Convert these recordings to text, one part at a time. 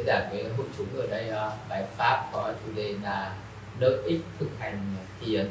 giảng với hội chúng ở đây bài pháp có chủ đề là lợi ích thực hành thiền.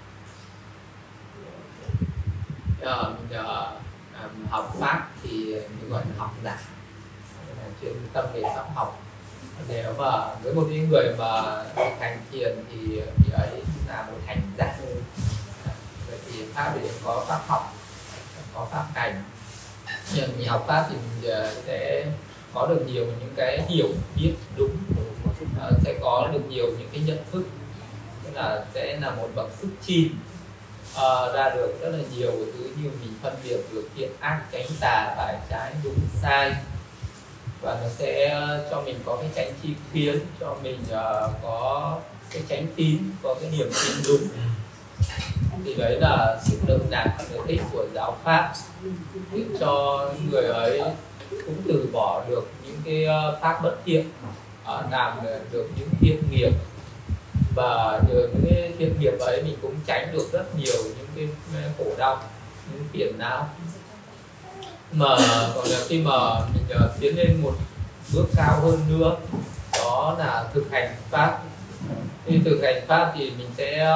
Mình học pháp thì mình gọi là học giả, chuyên tâm về pháp học. Nếu mà với một những người mà thực hành thiền thì ấy là một hành giả. Vậy thì pháp thì có pháp học, có pháp hành. Nhưng mình học pháp thì mình sẽ có được nhiều những cái hiểu biết đúng, sẽ có được nhiều những cái nhận thức, tức là sẽ là một bậc sức chi ra được rất là nhiều thứ, như mình phân biệt được thiện ác, chánh tà, phải trái, đúng sai, và nó sẽ cho mình có cái chánh tri kiến, cho mình có cái chánh tín, có cái niềm tin đúng. Thì đấy là sự lợi lạc lợi ích của giáo pháp, giúp cho người ấy cũng từ bỏ được những cái pháp bất thiện, làm được những thiện nghiệp, và nhờ những cái thiện nghiệp ấy mình cũng tránh được rất nhiều những cái khổ đau, những phiền não. Mà còn là khi mà mình tiến lên một bước cao hơn nữa, đó là thực hành pháp. Khi thực hành pháp thì mình sẽ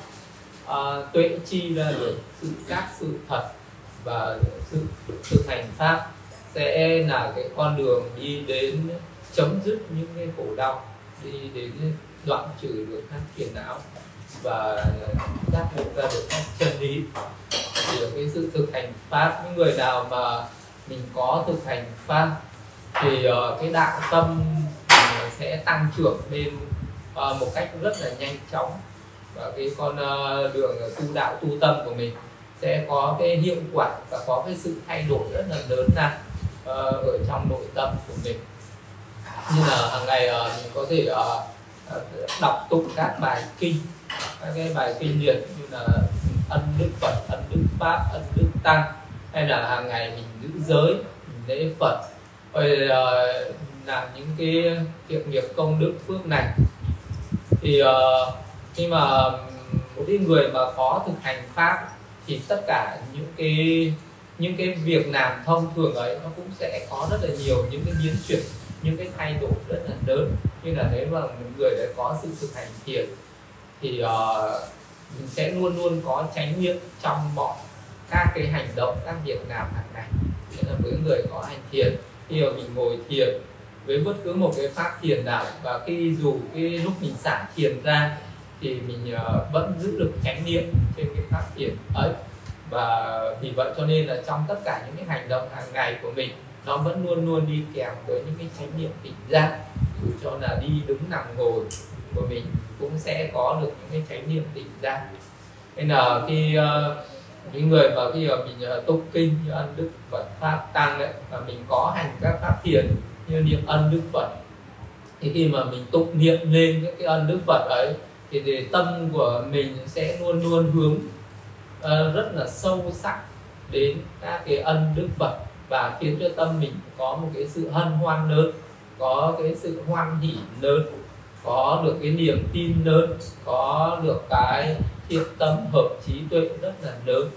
tuệ chi ra được các sự thật, và sự thực hành pháp sẽ là cái con đường đi đến chấm dứt những cái khổ đau, đi đến đoạn trừ được các phiền não và giác ngộ ra được các chân lý. Thì cái sự thực hành pháp, những người nào mà mình có thực hành pháp thì cái đạo tâm sẽ tăng trưởng lên một cách rất là nhanh chóng, và cái con đường tu đạo tu tâm của mình sẽ có cái hiệu quả và có cái sự thay đổi rất là lớn ra ở trong nội tâm của mình. Như là hàng ngày mình có thể đọc tụng các bài kinh, các cái bài kinh điển như là ân đức Phật, ân đức Pháp, ân đức Tăng, hay là hàng ngày mình giữ giới, mình lễ Phật, rồi làm những cái thiện nghiệp công đức phước này. Thì khi mà một cái người mà có thực hành pháp thì tất cả những cái việc làm thông thường ấy nó cũng sẽ có rất là nhiều những cái biến chuyển, những cái thay đổi rất là lớn. Như là nếu mà một người đã có sự thực hành thiền thì mình sẽ luôn luôn có chánh niệm trong mọi các cái hành động, các việc làm hàng ngày. Nghĩa là với người có hành thiền, khi mà mình ngồi thiền với bất cứ một cái pháp thiền nào, và khi dù cái lúc mình xả thiền ra thì mình vẫn giữ được chánh niệm trên cái pháp thiền ấy. Và vì vậy cho nên là trong tất cả những cái hành động hàng ngày của mình, nó vẫn luôn luôn đi kèm với những cái chánh niệm tỉnh giác. Dù cho là đi đứng nằm ngồi của mình cũng sẽ có được những cái chánh niệm tỉnh giác. Nên là khi những người mà khi mà mình tụng kinh như ân đức Phật Pháp Tăng đấy, và mình có hành các pháp thiền như niệm ân đức Phật, thì khi mà mình tụng niệm lên những cái ân đức Phật ấy thì tâm của mình sẽ luôn luôn hướng rất là sâu sắc đến các cái ân đức Phật, và khiến cho tâm mình có một cái sự hân hoan lớn, có cái sự hoan hỷ lớn, có được cái niềm tin lớn, có được cái thiện tâm hợp trí tuệ rất là lớn.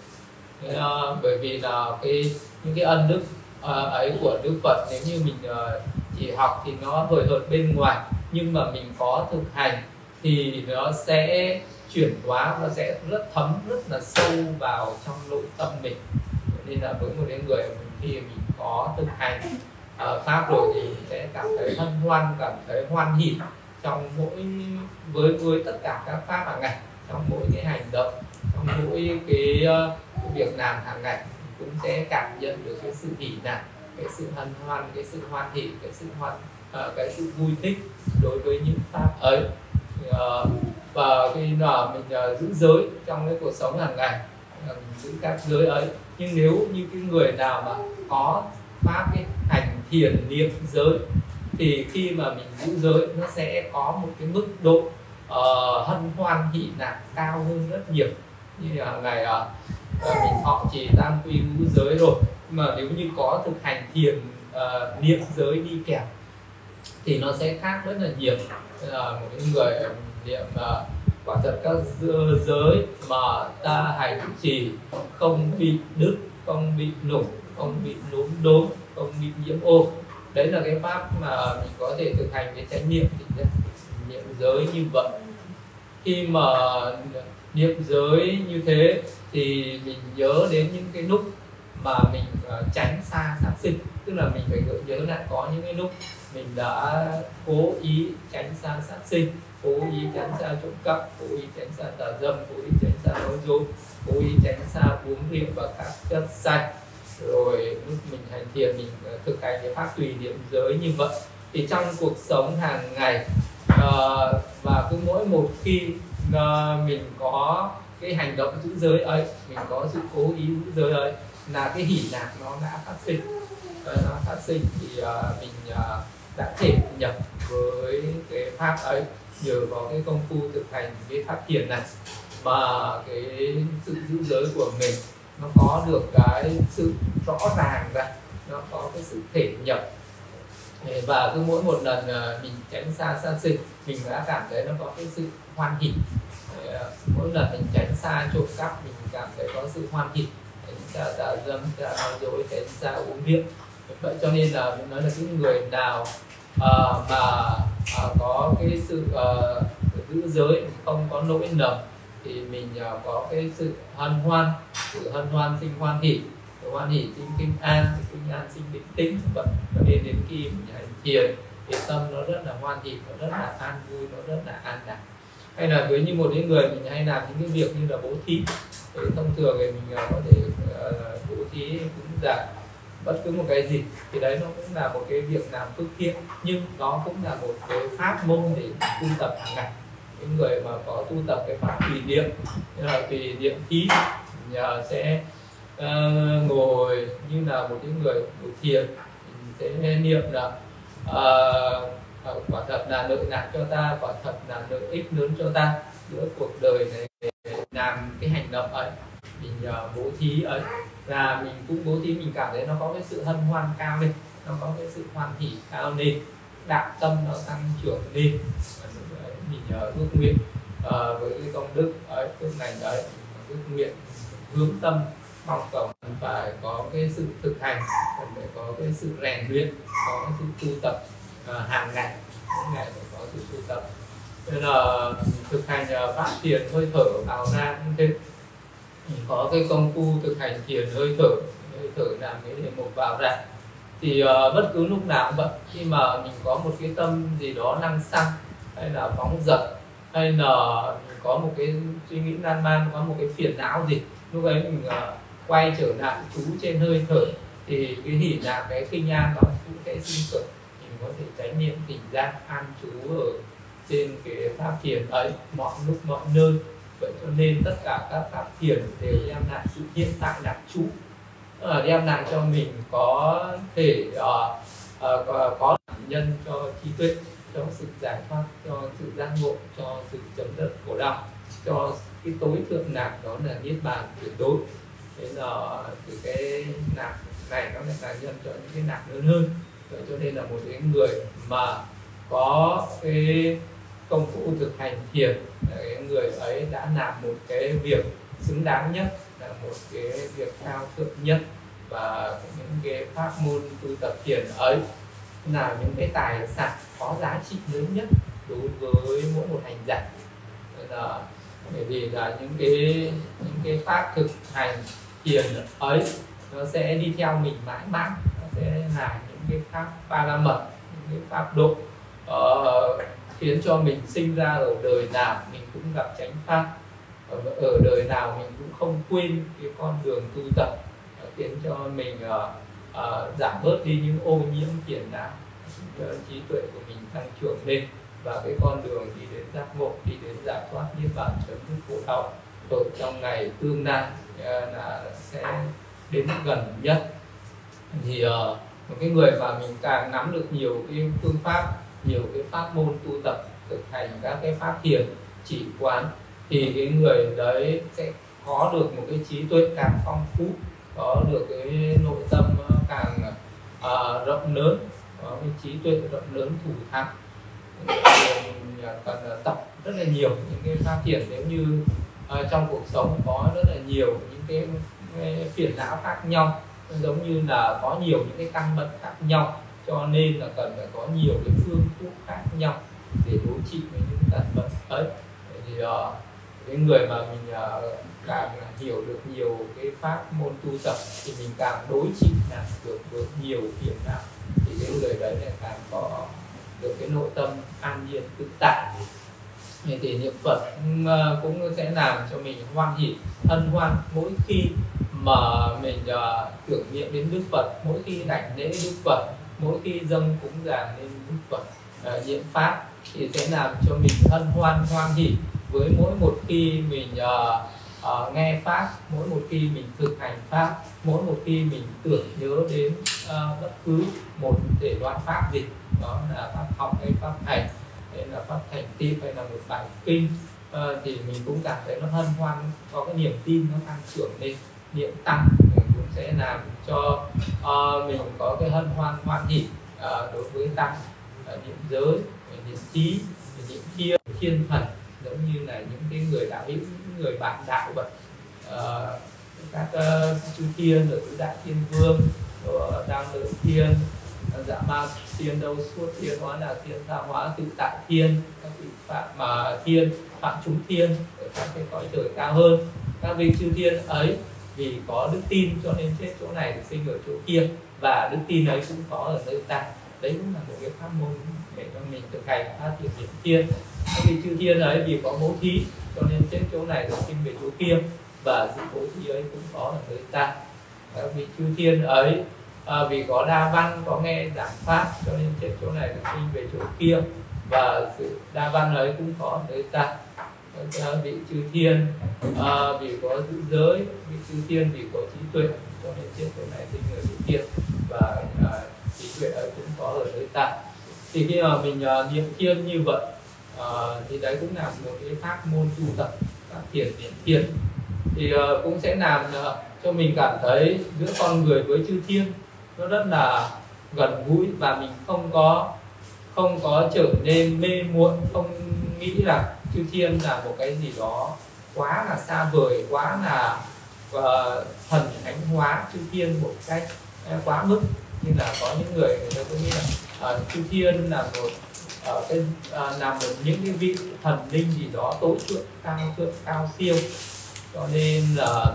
Bởi vì là những cái ân đức ấy của Đức Phật, nếu như mình chỉ học thì nó hời hợt bên ngoài, nhưng mà mình có thực hành thì nó sẽ chuyển hóa, nó sẽ rất thấm, rất là sâu vào trong nội tâm mình. Nên là với một người khi mình có thực hành pháp rồi thì mình sẽ cảm thấy hân hoan, cảm thấy hoan hỷ trong với tất cả các pháp hàng ngày, trong mỗi cái hành động, trong mỗi cái việc làm hàng ngày, cũng sẽ cảm nhận được cái sự hỷ lạc, cái sự hân hoan, cái sự hoan hỷ, cái sự vui thích đối với những pháp ấy. Và khi nào mình giữ giới trong cái cuộc sống hàng ngày, giữ các giới ấy, nhưng nếu như cái người nào mà có pháp cái hành thiền niệm giới thì khi mà mình giữ giới nó sẽ có một cái mức độ hân hoan hỷ lạc cao hơn rất nhiều. Như là hàng ngày mình thọ trì tam quy ngũ giới rồi, nhưng mà nếu như có thực hành thiền niệm giới đi kèm thì nó sẽ khác rất là nhiều. Là một cái người niệm quả thật các giới mà ta hành trì không bị đứt, không bị nủng, không bị lún đốn, không bị nhiễm ô, Đấy là cái pháp mà mình có thể thực hành cái chánh niệm niệm giới như vậy. Khi mà niệm giới như thế thì mình nhớ đến những cái lúc mà mình tránh xa sát sinh, tức là mình phải nhớ lại có những cái lúc mình đã cố ý tránh xa sát sinh, cố ý tránh xa trộm cắp, cố ý tránh xa tà dâm, cố ý tránh xa nói dối, cố ý tránh xa uống rượu và các chất say. Rồi lúc mình hành thiền mình thực hành cái pháp tùy niệm giới như vậy thì trong cuộc sống hàng ngày và cứ mỗi một khi mình có cái hành động giữ giới ấy, mình có sự cố ý giữ giới ấy, là cái hỷ lạc nó đã phát sinh. Nó phát sinh thì mình đã thể nhập với cái pháp ấy nhờ có cái công phu thực hành cái pháp thiền này, mà cái sự giữ giới của mình nó có được cái sự rõ ràng ra, nó có cái sự thể nhập. Và cứ mỗi một lần mình tránh xa sát sinh, mình đã cảm thấy nó có cái sự hoan hỷ. Mỗi lần mình tránh xa trộm cắp, mình cảm thấy có sự hoan hỷ. Tránh xa tà dâm, tránh xa nói dối, tránh xa uống rượu. Vậy cho nên là mình nói là cái người nào mà có cái sự giữ giới, không có lỗi lầm, thì mình có cái sự hân hoan, sự hân hoan sinh hoan hỷ, hoan hỷ sinh kinh an sinh định tĩnh. Vậy cho nên đến khi mình hành thiền thì tâm nó rất là hoan hỷ, nó rất là an vui, nó rất là an lạc. Hay là với như một cái người mình hay làm những cái việc như là bố thí, thì thông thường thì mình có thể bố thí cũng là bất cứ một cái gì, thì đấy nó cũng là một cái việc làm phước thiện, nhưng nó cũng là một cái pháp môn để tu tập hàng ngày. Những người mà có tu tập cái pháp tùy niệm, như là tùy niệm thí, sẽ ngồi như là một cái người ngồi thiền, sẽ niệm là quả thật là lợi lạc cho ta, quả thật là lợi ích lớn cho ta. Giữa cuộc đời này để làm cái hành động ấy, mình bố thí ấy, là mình cũng bố thí, mình cảm thấy nó có cái sự hân hoan cao lên, nó có cái sự hoan hỷ cao lên, đạo tâm nó tăng trưởng lên. Mình ước nguyện với cái công đức ấy, phước lành ấy, ước nguyện hướng tâm mong cầu phải có cái sự thực hành, phải có cái sự rèn luyện, có cái sự tu tập hàng ngày, mỗi ngày phải có sự tu tập. Nên là thực hành pháp thiền hơi thở vào ra cũng thế, mình có cái công phu thực hành thiền hơi thở làm cái một vào ra, thì bất cứ lúc nào cũng vậy. Khi mà mình có một cái tâm gì đó năng xăng, hay là phóng dật, hay là mình có một cái suy nghĩ lan man, có một cái phiền não gì, lúc ấy mình quay trở lại chú trên hơi thở, thì cái hỷ lạc, cái kinh an nó cũng sẽ sinh khởi. Mình có thể chánh niệm tỉnh giác an trú ở trên cái pháp thiền ấy mọi lúc mọi nơi. Vậy cho nên tất cả các pháp thiền đều đem lại sự hiện tại đặc trú, đem lại cho mình có thể có nhân cho trí tuệ, cho sự giải thoát, cho sự giác ngộ, cho sự chấm dứt khổ đau, cho cái tối thượng lạc, đó là niết bàn tuyệt đối. Thế là từ cái lạc này nó lại là nhân cho những cái lạc lớn hơn. Vậy cho nên là một cái người mà có cái công phu thực hành thiền, cái người ấy đã làm một cái việc xứng đáng nhất, là một cái việc cao thượng nhất, và những cái pháp môn tu tập thiền ấy là những cái tài sản có giá trị lớn nhất đối với mỗi một hành giả. Là bởi vì là những cái pháp thực hành thiền ấy nó sẽ đi theo mình mãi mãi, nó sẽ là những cái pháp ba la mật, những cái pháp độ khiến cho mình sinh ra ở đời nào mình cũng gặp chánh pháp, ở đời nào mình cũng không quên cái con đường tu tập, khiến cho mình giảm bớt đi những ô nhiễm phiền não, trí tuệ của mình tăng trưởng lên, và cái con đường đi đến giác ngộ, đi đến giải thoát niết bàn chấm dứt khổ đau ở trong ngày tương lai là sẽ đến gần nhất. Thì một cái người mà mình càng nắm được nhiều cái phương pháp, nhiều cái pháp môn tu tập, thực hành các cái pháp thiền chỉ quán, thì cái người đấy sẽ có được một cái trí tuệ càng phong phú, có được cái nội tâm càng rộng lớn, có cái trí tuệ rộng lớn thủ thắng. Mình cần tập rất là nhiều những cái pháp thiền. Nếu như trong cuộc sống có rất là nhiều những cái phiền não khác nhau, giống như là có nhiều những cái căn bệnh khác nhau cho nên là cần phải có nhiều cái phương thuốc khác nhau để đối trị với những tật bệnh ấy. Thì cái người mà mình càng hiểu được nhiều cái pháp môn tu tập thì mình càng đối trị là được với nhiều phiền não, thì cái người đấy lại càng có được cái nội tâm an nhiên tự tại. Thì niệm Phật cũng sẽ làm cho mình hoan hỷ hân hoan mỗi khi mà mình tưởng niệm đến Đức Phật, mỗi khi đảnh lễ Đức Phật, mỗi khi dâng cúng dường lên Đức Phật, niệm pháp thì sẽ làm cho mình hân hoan hoan hỷ với mỗi một khi mình nghe pháp, mỗi một khi mình thực hành pháp, mỗi một khi mình tưởng nhớ đến bất cứ một thể loại pháp gì, đó là pháp học hay pháp hành hay là pháp thành tựu hay là một bài kinh, thì mình cũng cảm thấy nó hân hoan, có cái niềm tin nó tăng trưởng lên. Niệm tăng cũng sẽ làm cho mình có cái hân hoan hoan hỷ đối với tăng. Niệm giới, niệm trí, niệm thiên thần, giống như là những cái người đạo hữu, những người bạn đạo vậy. Các chư thiên ở tứ đại thiên vương, đang lợi thiên, dạ ma thiên, đâu suốt thiên, hóa là thiên, tha hóa tự tại thiên, các vị phạm mà thiên, phạm chúng thiên ở các cái cõi trời cao hơn. Các vị chư thiên ấy vì có đức tin cho nên chết chỗ này thì sinh ở chỗ kia, và đức tin ấy cũng có ở nơi ta. Đấy cũng là một cái pháp môn để cho mình thực hành phát triển niệm thiên. Các vị chư thiên ấy vì có bố thí cho nên chết chỗ này rồi sinh về chỗ kia, và sự bố thí ấy cũng có ở nơi ta. Các vị chư thiên ấy vì có đa văn, có nghe giảng pháp cho nên chết chỗ này rồi sinh về chỗ kia, và sự đa văn ấy cũng có ở nơi ta. Các vị chư thiên vì có giữ giới, vị chư thiên vì có trí tuệ cho nên chết chỗ này sinh ở chỗ kia, và trí tuệ ấy cũng có ở nơi ta. Thì khi mà mình niệm thiên như vậy thì đấy cũng là một cái pháp môn tu tập phát triển niệm thiên, thì cũng sẽ làm cho mình cảm thấy giữa con người với chư thiên nó rất là gần gũi, và mình không có trở nên mê muội, không nghĩ là chư thiên là một cái gì đó quá là xa vời, quá là thần thánh hóa chư thiên một cách quá mức. Như là có những người ta có nghĩ là chư thiên là một những cái vị thần linh gì đó tối thượng cao siêu, cho nên là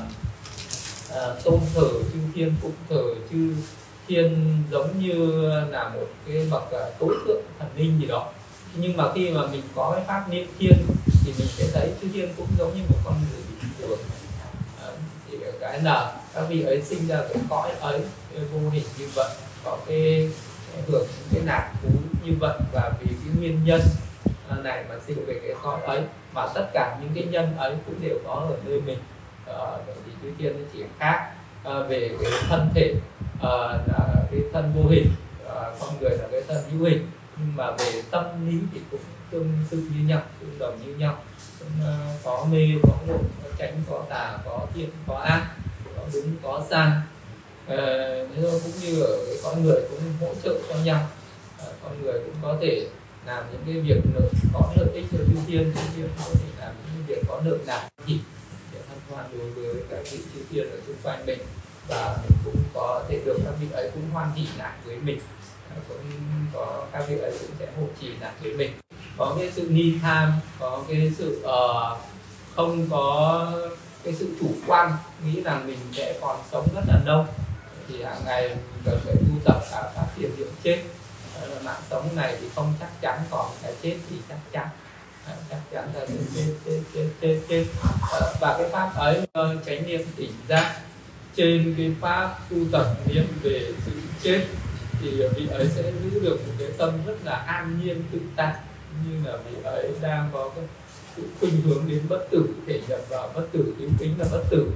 tôn thờ chư thiên, phụng thờ chư thiên giống như là một cái bậc tối thượng thần linh gì đó. Nhưng mà khi mà mình có cái pháp niệm thiên thì mình sẽ thấy chư thiên cũng giống như một con người bình thường. Thì cái là các vị ấy sinh ra cái cõi ấy vô hình như vậy, có cái hưởng cái lạc thú như vậy, và vì cái nguyên nhân này mà sinh về cái cõi ấy, mà tất cả những cái nhân ấy cũng đều có ở nơi mình. Bởi vì chư thiên nó chỉ khác về cái thân thể là cái thân vô hình, con người là cái thân hữu hình, nhưng mà về tâm lý thì cũng tương tự như nhau, tương đồng như nhau. Cũng có mê có ngộ, có chánh có tà, có thiện có ác, có đúng có sai. Cũng như ở cái con người cũng hỗ trợ cho nhau. Con người cũng có thể làm những cái việc có lợi ích cho chư thiên, chư thiên có thể làm những việc có lợi lạc thì để hân hoan đối với các vị chư thiên ở xung quanh mình, và mình cũng có thể được các vị ấy cũng hoan hỷ lại với mình, cũng có các vị ấy cũng sẽ hộ trì lại với mình. Có cái sự ni tham, có cái sự không có cái sự chủ quan nghĩ rằng mình sẽ còn sống rất là lâu, thì hàng ngày mình cần phải tu tập cả phát triển niệm chết. Mạng sống này thì không chắc chắn, còn cái chết thì chắc chắn là chết. Và cái pháp ấy chánh niệm tỉnh giác trên cái pháp tu tập niệm về sự chết, thì vị ấy sẽ giữ được một cái tâm rất là an nhiên tự tại, như là vị ấy đang có cái sự khuynh hướng đến bất tử, thể nhập vào bất tử, thiếu kính là bất tử.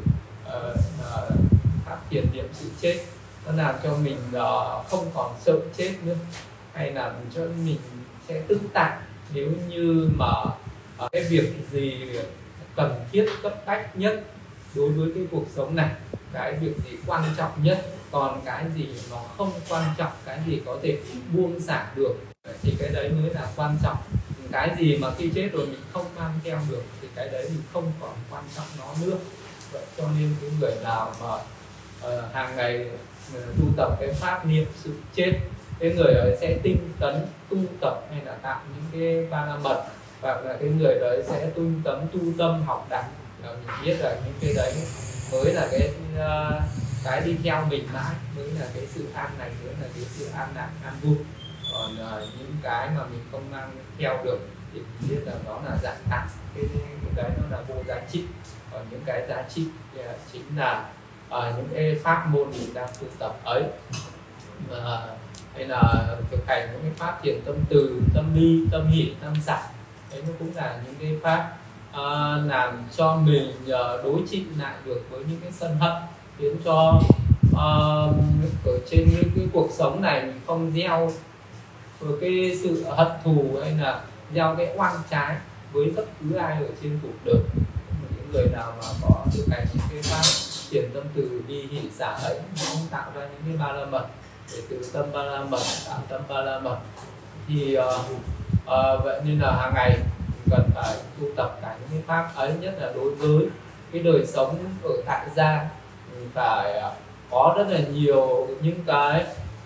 Pháp thiền niệm sự chết nó làm cho mình không còn sợ chết nữa, hay làm cho mình sẽ tự tại nếu như mà cái việc gì cần thiết cấp bách nhất đối với cái cuộc sống này, cái việc gì quan trọng nhất, còn cái gì nó không quan trọng, cái gì có thể buông xả được thì cái đấy mới là quan trọng. Cái gì mà khi chết rồi mình không mang theo được thì cái đấy mình không còn quan trọng nó nữa. Vậy cho nên cái người nào mà hàng ngày tu tập cái pháp niệm sự chết cái người ấy sẽ tinh tấn tu tập hay là tạo những cái ba la mật, hoặc là cái người đấy sẽ tinh tấn tu tâm học đạo. Mình biết là những cái đấy mới là cái đi theo mình mãi, mới là cái sự an lành, mới là cái sự an lạc an vui. Còn những cái mà mình không mang theo được thì mình biết là nó là giả tạm, cái đấy nó là vô giá trị. Còn những cái giá trị chính là những cái pháp môn mình đang tu tập ấy, hay là thực hành những cái pháp thiền tâm từ, tâm ly, tâm hỷ, tâm xả. Đấy nó cũng là những cái pháp làm cho mình đối trị lại được với những cái sân hận, khiến cho ở trên cái cuộc sống này mình không gieo cái sự hận thù hay là gieo cái oan trái với bất cứ ai ở trên cuộc đời. Những người nào mà có thực hành những cái pháp thiền tâm từ bi hỷ xả ấy, nó tạo ra những cái ba la mật, để từ tâm ba la mật tạo tâm ba la mật. Thì vậy nên là hàng ngày mình cần phải tu tập cả những cái pháp ấy, nhất là đối với cái đời sống ở tại gia. Mình phải có rất là nhiều những cái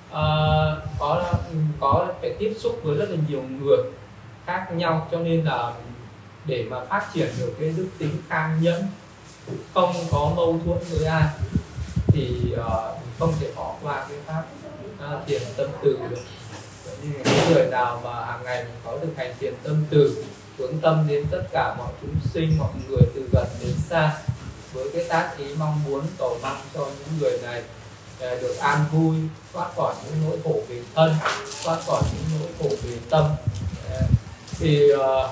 có phải tiếp xúc với rất là nhiều người khác nhau, cho nên là để mà phát triển được cái đức tính kham nhẫn, không có mâu thuẫn với ai, thì không thể bỏ qua cái pháp thiền tâm từ được. Như những người nào mà hàng ngày mình có thực hành thiền tâm từ, hướng tâm đến tất cả mọi chúng sinh, mọi người từ gần đến xa, với cái tác ý mong muốn cầu mong cho những người này được an vui, thoát khỏi những nỗi khổ về thân, thoát khỏi những nỗi khổ về tâm, thì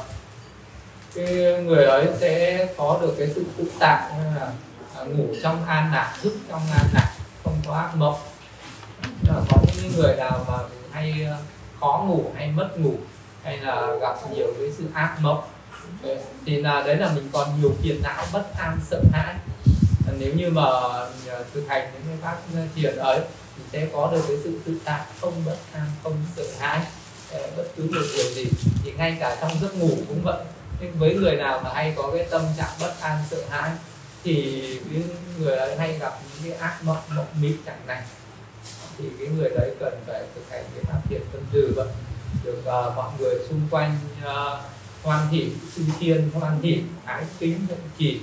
cái người ấy sẽ có được cái sự tự tại, là ngủ trong an lạc, thức trong an lạc, không có ác mộng. Có những người nào mà hay khó ngủ hay mất ngủ, hay là gặp nhiều cái sự ác mộng, thì là đấy là mình còn nhiều phiền não, bất an, sợ hãi. Nếu như mà thực hành những cái pháp thiền ấy, thì sẽ có được cái sự tự tại, không bất an, không sợ hãi bất cứ một điều gì. Thì ngay cả trong giấc ngủ cũng vậy. Nhưng với người nào mà hay có cái tâm trạng bất an, sợ hãi, thì cái người ấy hay gặp những cái ác mộng, mộng mị chẳng này, thì cái người đấy cần phải thực hành cái pháp thiền tâm từ vậy, được mọi người xung quanh hoan hỷ, chư thiên hoan hỷ, ái kính hộ trì.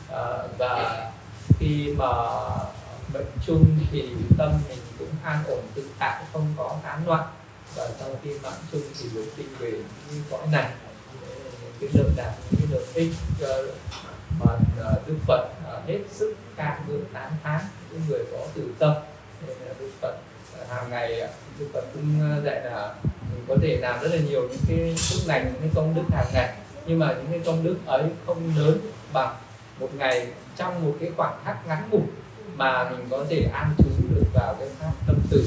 Và khi mà bệnh chung thì tâm mình cũng an ổn tự tại, không có tán loạn. Và sau khi bệnh chung thì được sinh về những cõi này, cái lợi đạt, những cái lợi ích mà Đức Phật hết sức ca ngợi tán thán những người có từ tâm. Nên là Đức Phật hàng ngày Đức Phật cũng dạy là mình có thể làm rất là nhiều những cái phước lành, những cái công đức hàng ngày, nhưng mà những cái công đức ấy không lớn bằng một ngày trong một cái khoảng khắc ngắn ngủi mà mình có thể an trú được vào cái pháp tâm từ.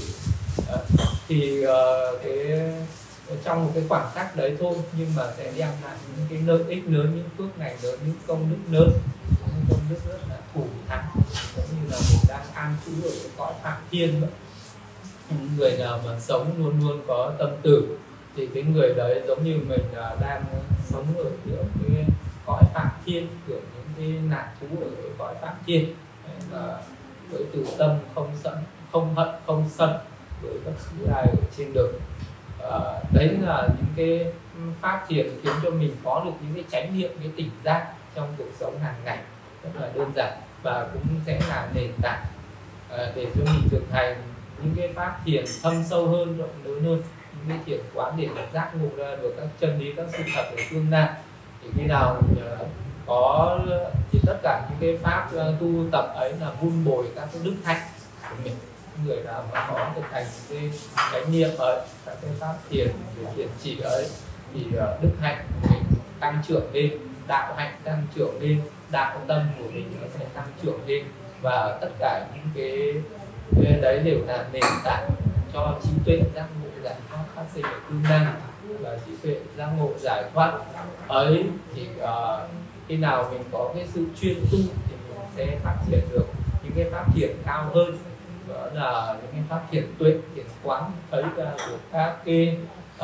Thì trong một cái khoảng khắc đấy thôi, nhưng mà sẽ đem lại những cái lợi ích lớn, những phước này lớn, những công đức lớn, những công đức rất là thù thắng, giống như là mình đang an trú ở cái cõi phạm thiên vậy. Những người nào mà sống luôn luôn có tâm từ, thì cái người đấy giống như mình đang sống ở giữa cái cõi phạm thiên, của những cái nạn thú ở cái cõi phạm thiên, với từ tâm không sân, không hận, không sân với bất cứ ai ở trên đời. Đấy là những cái pháp thiền khiến cho mình có được những cái chánh niệm, cái tỉnh giác trong cuộc sống hàng ngày, rất là đơn giản, và cũng sẽ là nền tảng để cho mình thực hành những cái pháp thiền thâm sâu hơn, rộng lớn hơn, những cái thiền quán để giác ngộ ra được các chân lý, các sự thật ở tương lai. Thì khi nào mình có thì tất cả những cái pháp tu tập ấy là vun bồi các cái đức hạnh của mình. Người nào mà có thực hành cái chánh niệm ấy, các cái pháp thiền, thiền chỉ ấy, thì đức hạnh của mình tăng trưởng lên, đạo hạnh tăng trưởng lên, đạo tâm của mình nó sẽ tăng trưởng lên, và tất cả những cái đấy đều là nền tảng cho trí tuệ giác ngộ giải thoát phát sinh ở tương lai. Và trí tuệ giác ngộ giải thoát ấy thì khi nào mình có cái sự chuyên tu thì mình sẽ phát triển được những cái pháp thiền cao hơn, đó là những cái pháp thiền tuệ, thiền quán, thấy ra được các cái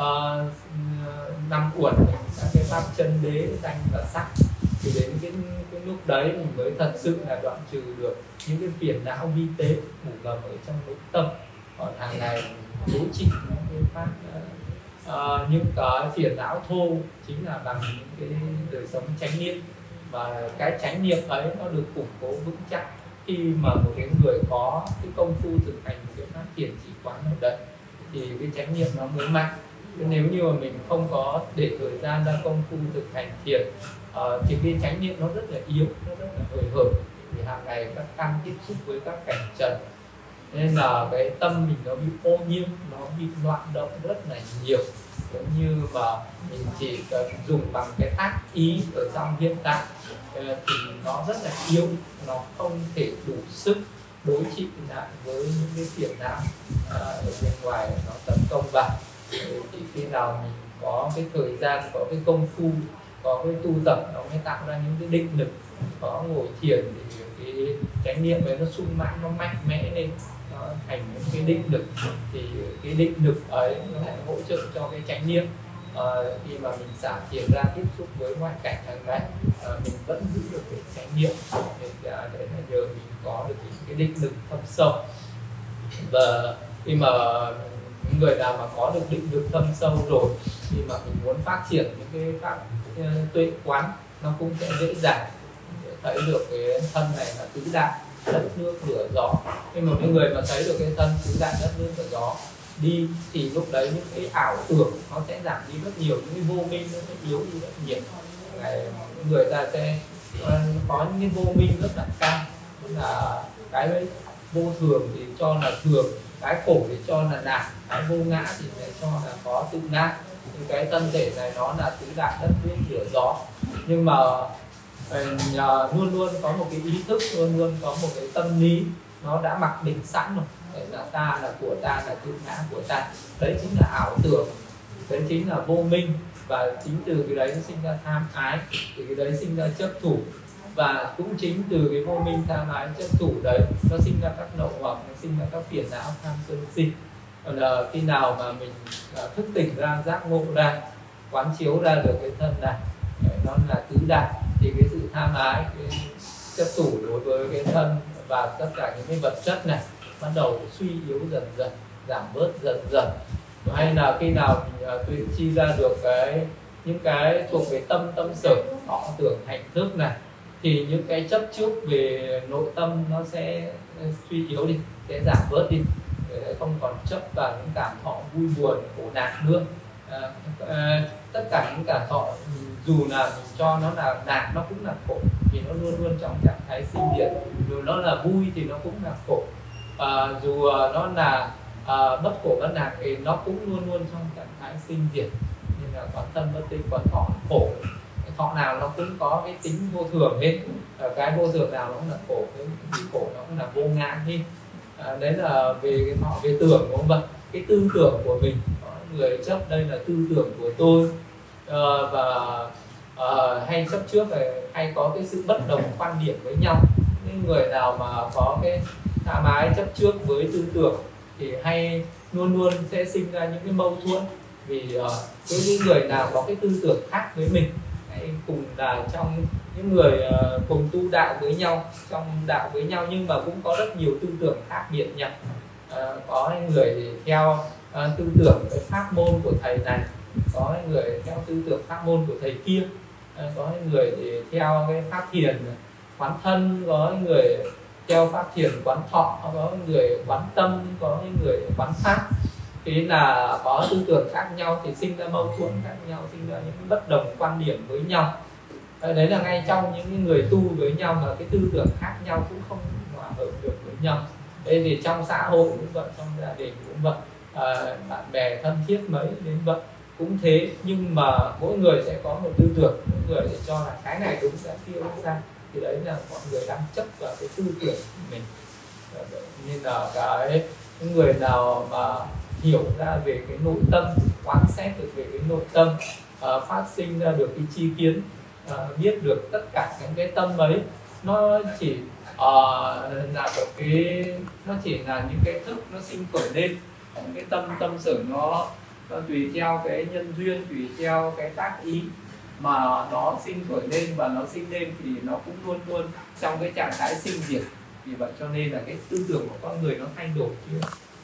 năm uẩn, các cái pháp chân đế, danh và sắc. Thì đến cái lúc đấy mình mới thật sự là đoạn trừ được những cái phiền não vi tế ngủ ngầm ở trong nội tâm. Còn hàng ngày đối trị những cái những cái phiền não thô chính là bằng những cái đời sống chánh niệm, và cái chánh niệm ấy nó được củng cố vững chắc khi mà một cái người có cái công phu thực hành một cái pháp thiền chỉ quán ở đây thì cái chánh niệm nó mới mạnh. Nếu như mà mình không có để thời gian ra công phu thực hành thiền thì cái chánh niệm nó rất là yếu, nó rất là hời hợt, thì hàng ngày các căn tiếp xúc với các cảnh trần nên là cái tâm mình nó bị ô nhiễm, nó bị loạn động rất là nhiều. Giống như mà mình chỉ dùng bằng cái tác ý ở trong hiện tại thì nó rất là yếu, nó không thể đủ sức đối trị lại với những cái phiền não ở bên ngoài nó tấn công vào. Thì khi nào mình có cái thời gian, có cái công phu, có cái tu tập, nó mới tạo ra những cái định lực. Có ngồi thiền thì cái chánh niệm ấy nó sung mãn, nó mạnh mẽ lên, nó thành những cái định lực, thì cái định lực ấy nó lại hỗ trợ cho cái chánh niệm. Khi mà mình xả thiền ra tiếp xúc với ngoại cảnh hàng ngày, mình vẫn giữ được cái chánh niệm, để là nhờ mình có được những cái định lực thâm sâu. Và khi mà những người nào mà có được định lực thâm sâu rồi thì mà mình muốn phát triển những cái pháp tuệ quán nó cũng sẽ dễ dàng. Thấy được cái thân này là tứ đại đất nước lửa gió, nhưng mà những người mà thấy được cái thân tứ đại đất nước lửa gió đi thì lúc đấy những cái ảo tưởng nó sẽ giảm đi rất nhiều, những cái vô minh nó sẽ yếu đi rất nhiều. Người ta sẽ có những cái vô minh rất là cao, là cái vô thường thì cho là thường, cái khổ thì cho là nạn, cái vô ngã thì sẽ cho là có tự ngã. Cái thân thể này nó là tứ đại đất nước lửa gió, nhưng mà luôn luôn có một cái ý thức, luôn luôn có một cái tâm lý nó đã mặc định sẵn rồi, đấy là ta, là của ta, là tự ngã của ta. Đấy chính là ảo tưởng, đấy chính là vô minh, và chính từ cái đấy nó sinh ra tham ái, thì cái đấy sinh ra chấp thủ, và cũng chính từ cái vô minh tham ái chấp thủ đấy nó sinh ra các nậu hoặc, nó sinh ra các phiền não tham sân si. Còn khi nào mà mình thức tỉnh ra, giác ngộ ra, quán chiếu ra được cái thân này nó là tứ đại, thì cái sự tham ái, cái chấp thủ đối với cái thân và tất cả những cái vật chất này bắt đầu suy yếu dần dần, giảm bớt dần dần. Hay là khi nào mình tuệ chi ra được những cái thuộc về tâm sở, họ tưởng hành thức này, thì những cái chấp trước về nội tâm nó sẽ suy yếu đi, sẽ giảm bớt đi, để không còn chấp vào những cảm thọ vui buồn, khổ nạn nữa. Tất cả những cảm thọ dù là mình cho nó là nạn nó cũng là khổ, vì nó luôn luôn trong trạng thái sinh diệt. Dù nó là vui thì nó cũng là khổ, dù nó là bất khổ bất lạc thì nó cũng luôn luôn trong trạng thái sinh diệt. Nên là quán thân bất tinh, quán thọ khổ, cái thọ nào nó cũng có cái tính vô thường hết, cái vô thường nào nó cũng là khổ, cái khổ nó cũng là vô ngã hết. Đấy là về cái thọ, về tưởng của vật, cái tư tưởng của mình. Người chấp đây là tư tưởng của tôi, và hay chấp trước hay có cái sự bất đồng quan điểm với nhau. Những người nào mà có cái tham ái chấp trước với tư tưởng thì hay luôn luôn sẽ sinh ra những cái mâu thuẫn, vì với những người nào có cái tư tưởng khác với mình, hay cùng là trong những người cùng tu đạo với nhau, trong đạo với nhau, nhưng mà cũng có rất nhiều tư tưởng khác biệt nhau. Có người thì theo tư tưởng cái pháp môn của thầy này, có người theo tư tưởng pháp môn của thầy kia, có người thì theo cái pháp thiền quán thân, có người theo pháp thiền quán thọ, có người quán tâm, có người quán pháp. Thế là có tư tưởng khác nhau thì sinh ra mâu thuẫn khác nhau, sinh ra những bất đồng quan điểm với nhau. Đấy là ngay trong những người tu với nhau mà cái tư tưởng khác nhau cũng không hòa hợp được với nhau. Đây thì trong xã hội cũng vậy, trong gia đình cũng vậy, bạn bè thân thiết mấy đến vậy cũng thế, nhưng mà mỗi người sẽ có một tư tưởng, mỗi người sẽ cho là cái này đúng, cái kia đúng sai, thì đấy là mọi người đang chấp vào cái tư tưởng của mình. Nên là những người nào mà hiểu ra về cái nội tâm, quán xét được về cái nội tâm, phát sinh ra được cái chi kiến, biết được tất cả những cái tâm ấy, nó chỉ là một cái, nó chỉ là những cái thức nó sinh khởi lên. Cái tâm sở nó tùy theo cái nhân duyên, tùy theo cái tác ý mà nó sinh khởi lên, và nó sinh lên thì nó cũng luôn luôn trong cái trạng thái sinh diệt. Vì vậy cho nên là cái tư tưởng của con người nó thay đổi chứ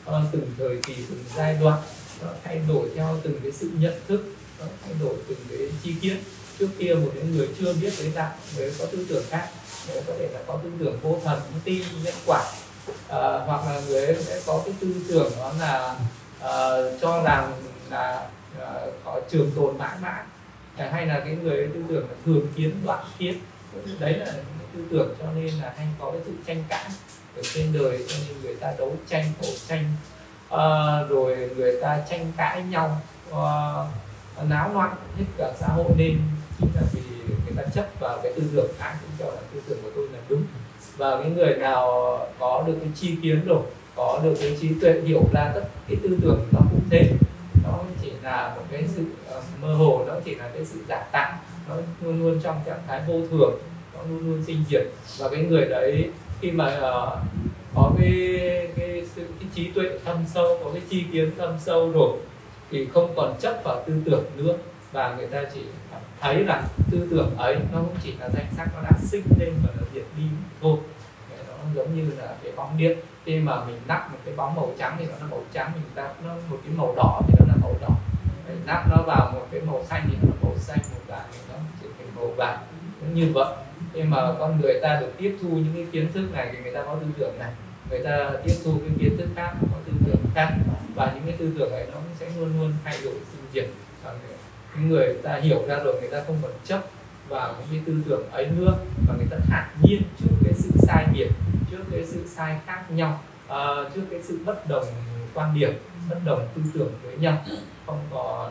từng thời kỳ, từng giai đoạn, nó thay đổi theo từng cái sự nhận thức, nó thay đổi từng cái chi kiến. Trước kia một những người chưa biết đến đạo, người có tư tưởng khác, người có thể là có tư tưởng vô thần, tin nhân quả, hoặc là người ấy sẽ có cái tư tưởng đó là cho rằng là có trường tồn mãi mãi, hay là cái người ấy tư tưởng là thường kiến đoạn kiến. Đấy là những cái tư tưởng, cho nên là hay có cái sự tranh cãi ở trên đời, cho nên người ta đấu tranh, khổ tranh, rồi người ta tranh cãi nhau, náo loạn hết cả xã hội lên, chính là vì người ta chấp vào cái tư tưởng, ai cũng cho là tư tưởng của tôi là đúng. Và cái người nào có được cái chi kiến rồi, có được cái trí tuệ, hiểu ra tất cái tư tưởng nó cũng thế, nó chỉ là một cái sự mơ hồ, nó chỉ là cái sự giả tạo, nó luôn luôn trong trạng thái vô thường, nó luôn luôn sinh diệt. Và cái người đấy khi mà có cái trí tuệ thâm sâu, có cái chi kiến thâm sâu rồi thì không còn chấp vào tư tưởng nữa, và người ta chỉ thấy là tư tưởng ấy nó cũng chỉ là danh sắc, nó đã sinh lên và nó diệt đi thôi. Nó giống như là cái bóng điện, khi mà mình nắp một cái bóng màu trắng thì nó là màu trắng, mình nắp nó một cái màu đỏ thì nó là màu đỏ, mình nắp nó vào một cái màu xanh thì nó là màu xanh, màu vàng thì nó trở thành màu vàng. Cũng như vậy, khi mà con người ta được tiếp thu những cái kiến thức này thì người ta có tư tưởng này, người ta tiếp thu cái kiến thức khác có tư tưởng khác, và những cái tư tưởng ấy nó cũng sẽ luôn luôn thay đổi sinh diệt. Những người ta hiểu ra rồi, người ta không còn chấp vào những cái tư tưởng ấy nữa, và người ta thản nhiên trước cái sự sai biệt, trước cái sự sai khác nhau, trước cái sự bất đồng quan điểm, bất đồng tư tưởng với nhau, không còn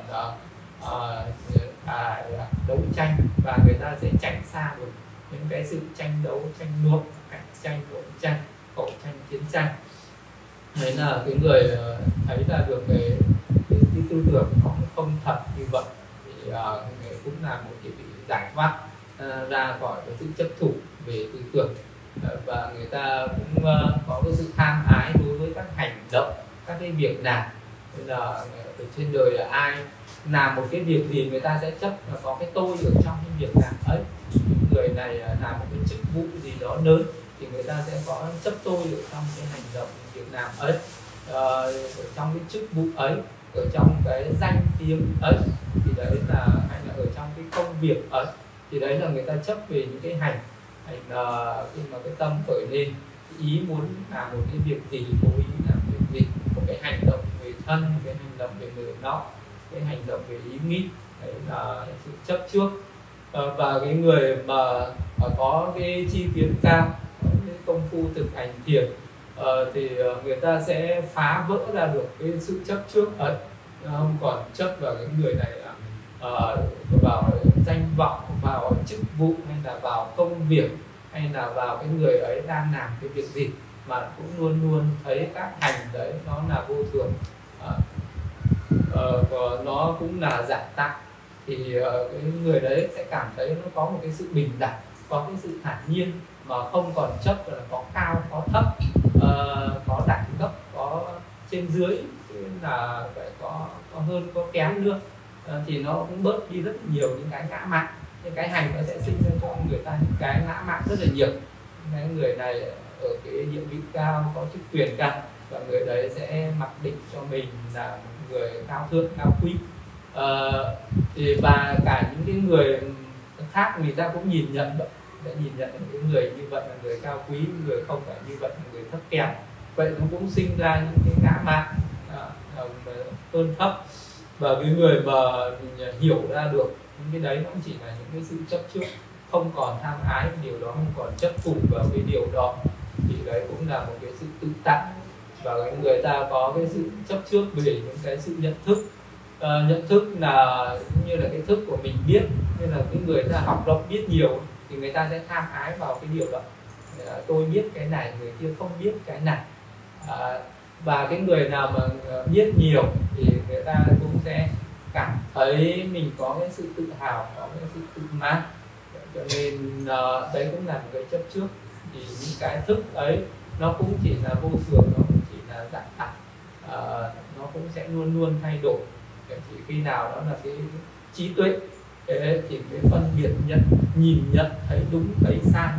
đấu tranh, và người ta sẽ tránh xa được những cái sự tranh đấu, tranh luận, cạnh tranh, cạnh tranh, khẩu tranh, chiến tranh. Đấy là cái người thấy là được cái tư tưởng nó không thật như vậy, thì người cũng là một cái bị giải thoát ra khỏi cái sự chấp thủ về tư tưởng, và người ta cũng có cái sự tham ái đối với các hành động, các cái việc làm. Nên là ở trên đời là ai làm một cái việc gì người ta sẽ chấp là có cái tôi ở trong cái việc làm ấy. Người này làm một cái chức vụ gì đó lớn thì người ta sẽ có chấp tôi ở trong cái hành động, việc làm ấy, ở trong cái chức vụ ấy, ở trong cái danh tiếng ấy, thì đấy là, hay là ở trong cái công việc ấy, thì đấy là người ta chấp về những cái hành khi mà cái tâm khởi lên ý muốn làm một cái việc gì, cố ý làm việc gì, một cái hành động về thân, cái hành động về người nọ, cái hành động về ý nghĩ, đấy là sự chấp trước. Và cái người mà có cái chi kiến cao, có cái công phu thực hành thiền, thì người ta sẽ phá vỡ ra được cái sự chấp trước ấy, không còn chấp vào cái người này vào danh vọng, vào chức vụ, hay là vào công việc, hay là vào cái người ấy đang làm cái việc gì, mà cũng luôn luôn thấy các hành đấy nó là vô thường, nó cũng là giả tạo. Thì cái người đấy sẽ cảm thấy nó có một cái sự bình đẳng, có cái sự thản nhiên, mà không còn chấp là có cao, có thấp, có đẳng cấp, có trên dưới, là phải có hơn, có kém nữa. Thì nó cũng bớt đi rất nhiều những cái ngã mạn. Những cái hành nó sẽ sinh ra cho người ta những cái ngã mạn rất là nhiều. Cái người này ở cái địa vị cao, có chức quyền cao, và người đấy sẽ mặc định cho mình là một người cao thượng, cao quý. Và cả những cái người khác người ta cũng nhìn nhận vậy, đã nhìn nhận những người như vậy là người cao quý, người không phải như vậy là người thấp kém. Vậy nó cũng sinh ra những cái ngã mạn hơn thấp. Và cái người mà hiểu ra được những cái đấy, nó chỉ là những cái sự chấp trước, không còn tham ái điều đó, không còn chấp thủ vào cái điều đó, thì đấy cũng là một cái sự tự tại. Và cái người ta có cái sự chấp trước về những cái sự nhận thức. Nhận thức là cũng như là cái thức của mình biết, nên là cái người ta học rộng biết nhiều thì người ta sẽ tham ái vào cái điều đó. Tôi biết cái này, người kia không biết cái này. Và cái người nào mà biết nhiều thì người ta cũng sẽ cảm thấy mình có cái sự tự hào, có cái sự tự mãn. Cho nên đấy cũng là một cái chấp trước. Thì những cái thức ấy nó cũng chỉ là vô thường, nó cũng chỉ là giả tạo, nó cũng sẽ luôn luôn thay đổi. Chỉ khi nào đó là cái trí tuệ thì cái phân biệt nhận, nhìn nhận thấy đúng thấy sai,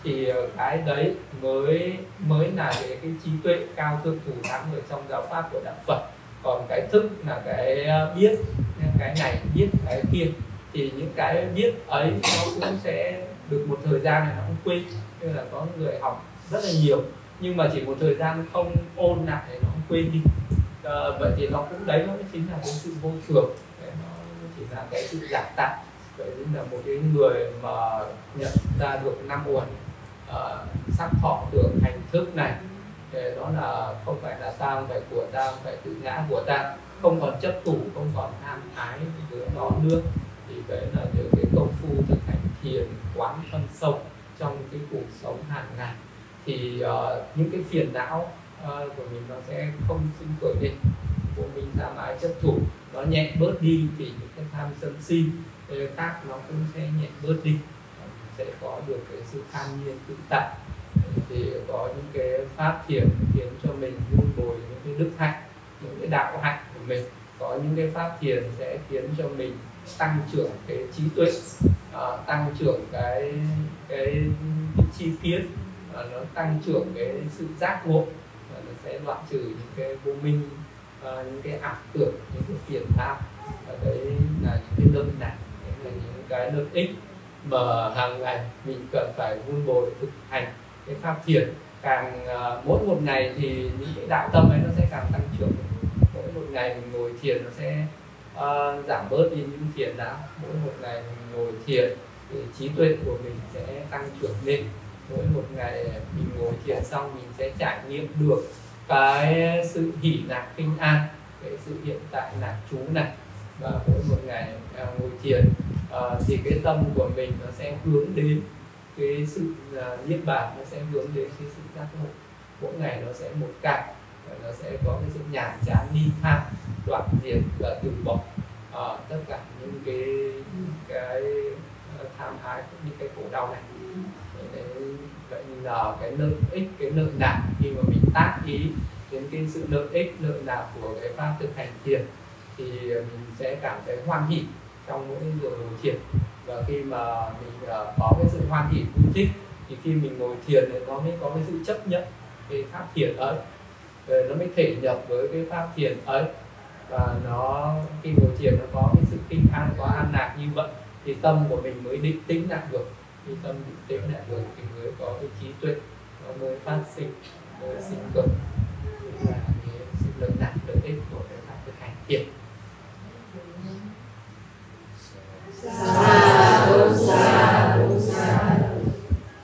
thì cái đấy mới là cái trí tuệ cao thượng thù thắng ở trong giáo pháp của đạo Phật. Còn cái thức là cái biết cái này biết cái kia, thì những cái biết ấy nó cũng sẽ được một thời gian này nó cũng quên. Như là có người học rất là nhiều nhưng mà chỉ một thời gian không ôn lại thì nó cũng quên đi. Vậy thì nó cũng đấy, nó chính là cái sự vô thường, nó chỉ là cái sự giả tạo. Vậy nên là một cái người mà nhận ra được năm uẩn, sắc thọ tưởng hành thức này, thì nó là không phải là ta, không phải của ta, không phải tự ngã của ta, không còn chấp thủ, không còn tham ái với nó nữa, thì đấy là những cái công phu thực hành thiền quán phân sâu trong cái cuộc sống hàng ngày. Thì những cái phiền não của mình nó sẽ không sinh khởi lên, của mình tham ái chấp thủ nó nhẹ bớt đi, thì những cái tham sân si khác nó cũng sẽ nhẹ bớt đi, sẽ có được cái sự an nhiên tự tại. Thì có những cái pháp thiền khiến cho mình vun bồi những cái đức hạnh, những cái đạo hạnh của mình. Có những cái pháp thiền sẽ khiến cho mình tăng trưởng cái trí tuệ, tăng trưởng cái chi kiến, nó tăng trưởng cái sự giác ngộ, nó sẽ loại trừ những cái vô minh, những cái ảo tưởng, những cái phiền não. Và đấy là những cái lợi này, là những cái lợi ích mà hàng ngày mình cần phải vun bồi thực hành cái pháp thiền. Càng mỗi một ngày thì những cái đạo tâm ấy nó sẽ càng tăng trưởng. Mỗi một ngày mình ngồi thiền nó sẽ giảm bớt đi những phiền não. Mỗi một ngày mình ngồi thiền thì trí tuệ của mình sẽ tăng trưởng lên. Mỗi một ngày mình ngồi thiền xong mình sẽ trải nghiệm được cái sự hỷ lạc kinh an, cái sự hiện tại lạc trú này. Và mỗi một ngày ngồi thiền thì cái tâm của mình nó sẽ hướng đến cái sự niết bàn, nó sẽ hướng đến cái sự giác ngộ. Mỗi ngày nó sẽ một cạnh, nó sẽ có cái sự nhàm chán ly tham, đoạn diệt và từ bỏ tất cả những cái tham ái, những cái khổ đau này. Vậy là cái lợi ích, cái lợi lạc khi mà mình tác ý đến cái sự lợi ích, lợi lạc của cái pháp thực hành thiền, thì mình sẽ cảm thấy hoan hỷ trong mỗi giờ ngồi thiền. Và khi mà mình có cái sự hoan hỷ vui thích, thì khi mình ngồi thiền thì nó mới có cái sự chấp nhận cái pháp thiền ấy, rồi nó mới thể nhập với cái pháp thiền ấy. Và nó khi ngồi thiền nó có cái sự kinh an, có an lạc như vậy, thì tâm của mình mới định tĩnh lại được. Khi tâm định tĩnh lại được thì mới có cái trí tuệ, nó mới phát sinh, mới sinh khởi. Là cái sự lợi lạc, lợi ích của cái pháp thực hành thiền.